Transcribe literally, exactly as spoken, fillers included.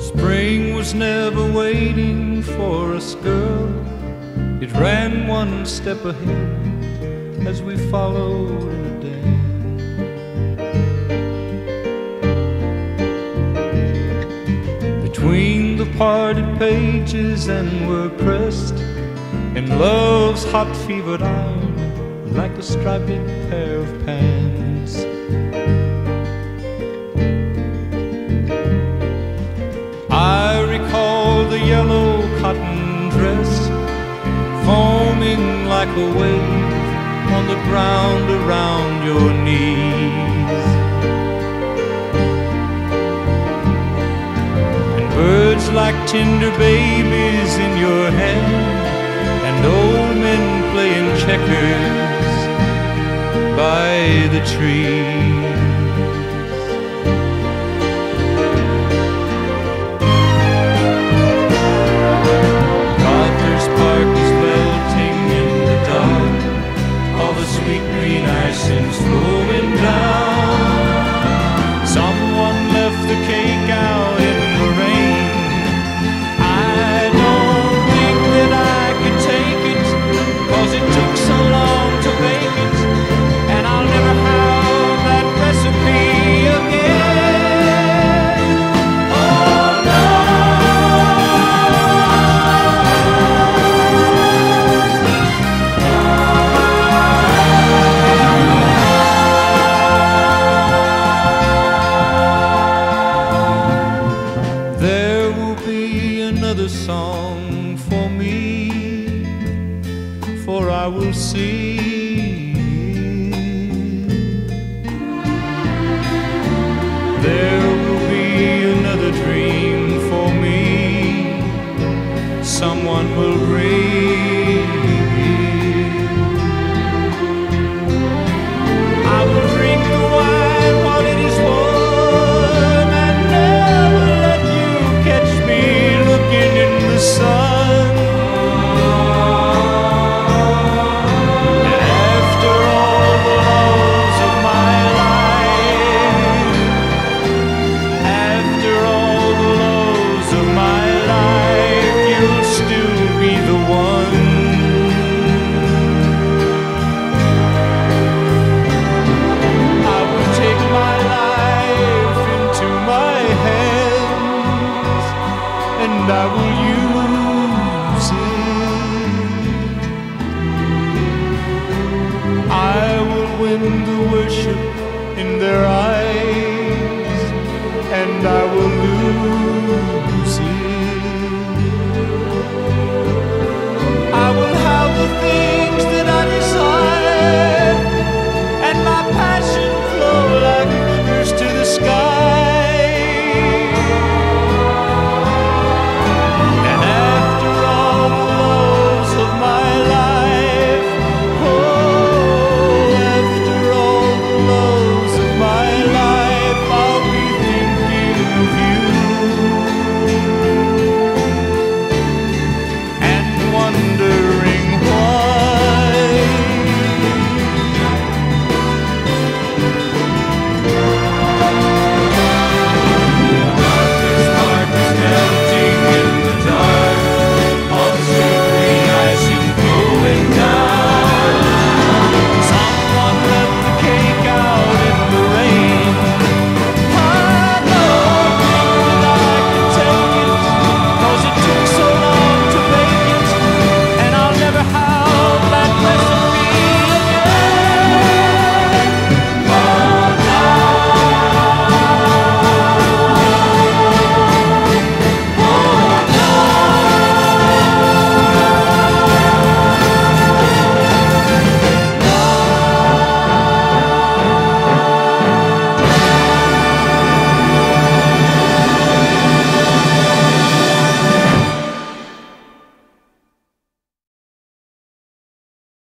Spring was never waiting for us, girl. It ran one step ahead as we followed in a dance. Between the parted pages and were pressed in love's hot fevered iron like a striped pair of pants. I recall the yellow cotton dress foaming like a wave on the ground around your knees, and birds like tender babies in your hand, and old men playing checkers by the trees. MacArthur Park is melting in the dark, all the sweet green icing's flowing down. Someone left the cake out in the rain. I don't think that I could take it, 'cause it took so long to make it, and I'll never have that recipe again. Oh no. There will be another song for me, for I will see. There will be another dream for me, someone will bring. I will drink the wine while it is warm, and never let you catch me looking in the sun. And after all the loves of my life, after all the loves of my life, you'll still be the one. I will take my life into my hands, and I will use it. I will win the worship in their eyes, and I will